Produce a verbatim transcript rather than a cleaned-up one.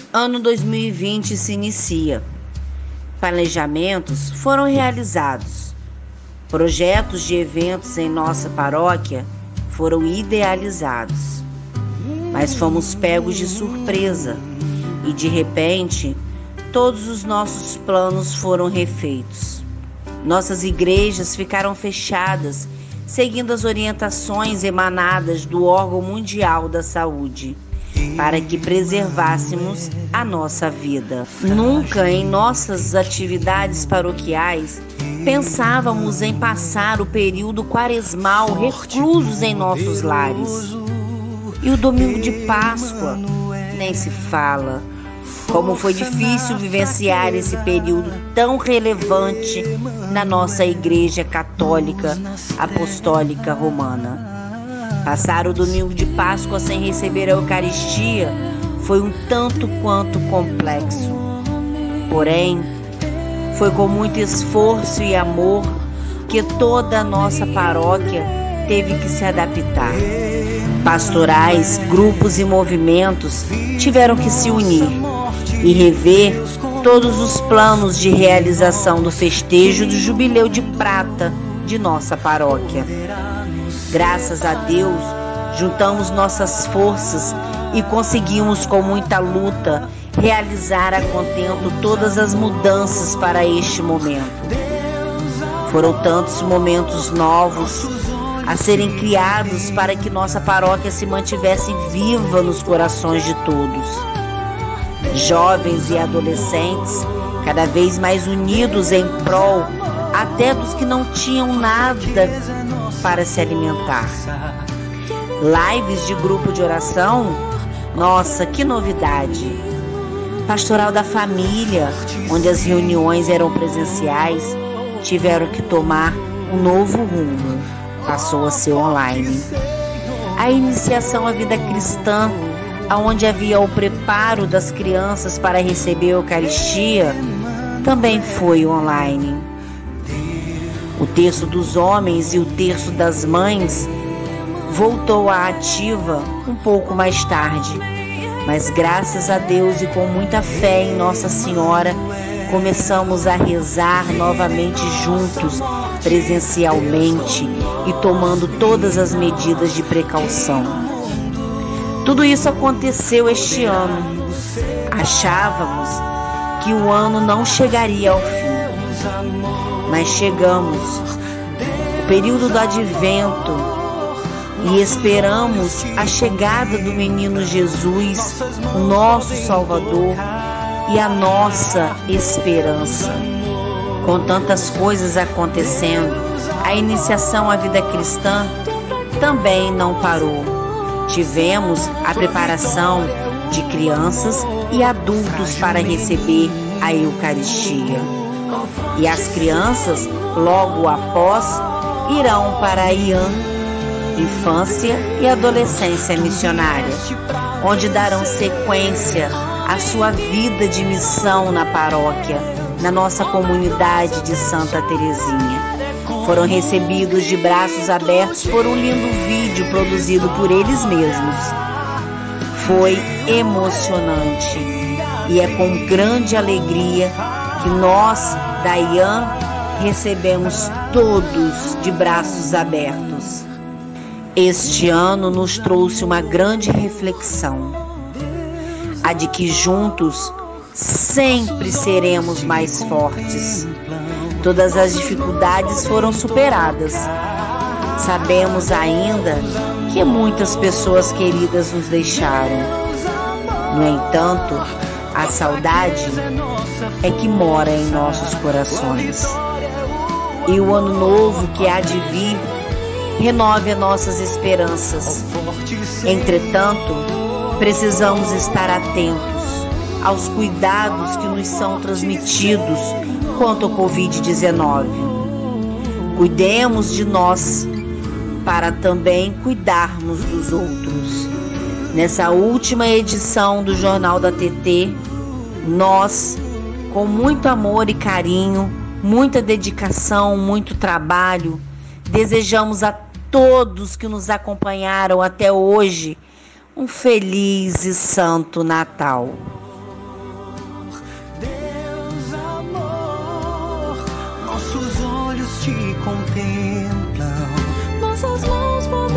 Ano dois mil e vinte se inicia. Planejamentos foram realizados. Projetos de eventos em nossa paróquia foram idealizados. Mas fomos pegos de surpresa e, de repente, todos os nossos planos foram refeitos. Nossas igrejas ficaram fechadas, seguindo as orientações emanadas do órgão mundial da saúde, para que preservássemos a nossa vida. Nunca em nossas atividades paroquiais pensávamos em passar o período quaresmal reclusos em nossos lares. E o domingo de Páscoa nem se fala. Como foi difícil vivenciar esse período tão relevante na nossa Igreja Católica Apostólica Romana. Passar o domingo de Páscoa sem receber a Eucaristia foi um tanto quanto complexo. Porém, foi com muito esforço e amor que toda a nossa paróquia teve que se adaptar. Pastorais, grupos e movimentos tiveram que se unir e rever todos os planos de realização do festejo do Jubileu de Prata de nossa paróquia. Graças a Deus, juntamos nossas forças e conseguimos, com muita luta, realizar a contento todas as mudanças para este momento. Foram tantos momentos novos a serem criados para que nossa paróquia se mantivesse viva nos corações de todos. Jovens e adolescentes, cada vez mais unidos em prol até dos que não tinham nada para se alimentar. Lives de grupo de oração? Nossa, que novidade! Pastoral da família, onde as reuniões eram presenciais, tiveram que tomar um novo rumo, passou a ser online. A iniciação à vida cristã, onde havia o preparo das crianças para receber a Eucaristia, também foi online. O terço dos homens e o terço das mães voltou à ativa um pouco mais tarde, mas graças a Deus e com muita fé em Nossa Senhora, começamos a rezar novamente juntos, presencialmente e tomando todas as medidas de precaução. Tudo isso aconteceu este ano. Achávamos que o ano não chegaria ao fim, mas chegamos, o período do advento, e esperamos a chegada do menino Jesus, o nosso Salvador e a nossa esperança. Com tantas coisas acontecendo, a iniciação à vida cristã também não parou. Tivemos a preparação de crianças e adultos para receber a Eucaristia. E as crianças, logo após, irão para a I A M, Infância e Adolescência Missionária, onde darão sequência à sua vida de missão na paróquia, na nossa comunidade de Santa Terezinha. Foram recebidos de braços abertos por um lindo vídeo produzido por eles mesmos. Foi emocionante e é com grande alegria que nós, da I A M, recebemos todos de braços abertos. Este ano nos trouxe uma grande reflexão, a de que juntos sempre seremos mais fortes. Todas as dificuldades foram superadas. Sabemos ainda que muitas pessoas queridas nos deixaram. No entanto, a saudade é que mora em nossos corações. E o ano novo que há de vir renove as nossas esperanças. Entretanto, precisamos estar atentos aos cuidados que nos são transmitidos quanto ao covid dezenove. Cuidemos de nós para também cuidarmos dos outros. Nessa última edição do Jornal da T T, nós, com muito amor e carinho, muita dedicação, muito trabalho, desejamos a todos que nos acompanharam até hoje um feliz e santo Natal. nossos olhos te contemplam, nossas mãos